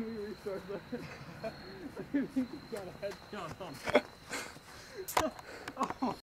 we restart the... I think it's got a headshot on it. Oh.